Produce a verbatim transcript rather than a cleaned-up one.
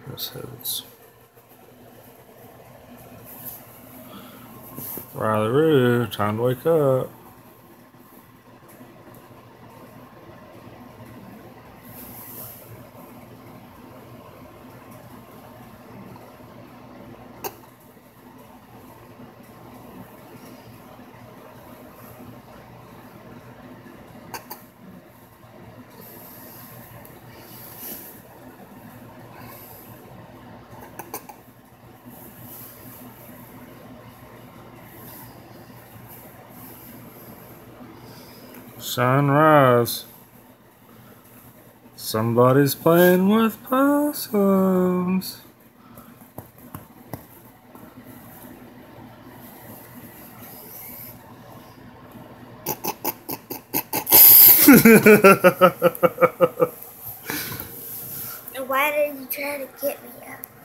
Episodes. Riley Roo, time to wake up. Sunrise. Somebody's playing with possums. Why did you try to get me up?